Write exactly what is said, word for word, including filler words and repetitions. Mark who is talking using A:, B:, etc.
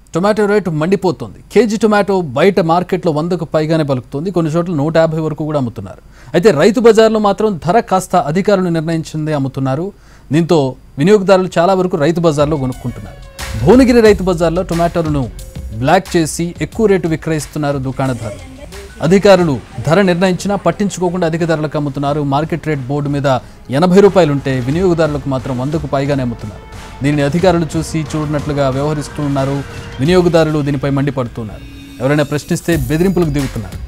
A: Tomato rate మండిపోతుంది. KG tomato బయట మార్కెట్లో వందకు పైగానే పలుకుతుంది. కొన్ని చోట్ల నూట యాభై వరకు కూడా అమ్ముతున్నారు. అయితే రైతు బజార్లో మాత్రం ధర కాస్త అధికారులు నిర్ణయించిందే అమ్ముతున్నారు. దీంతో వినియోగదారులు చాలా వరకు రైతు బజార్లో కొనుక్కుంటున్నారు. భువనగిరి రైతు బజార్లో టొమాటోలను బ్లాక్ చేసి ఎక్కువ రేటు విక్రయిస్తున్నారు దుకాణదారులు. అధికారులు ధర నిర్ణయించినా పట్టించుకోకుండా అధిక ధరలకు అమ్ముతున్నారు. మార్కెట్ రేట్ బోర్డు మీద ఎనభై రూపాయలుంటే వినియోగదారులకు మాత్రం వందకు పైగానే అమ్ముతున్నారు. దీనిని అధికారులు చూసి చూడనట్లుగా వ్యవహరిస్తున్నారు. వినియోగదారులు దీనిపై మండిపడుతున్నారు. ఎవరైనా ప్రశ్నిస్తే బెదిరింపులకు దిగుతున్నారు.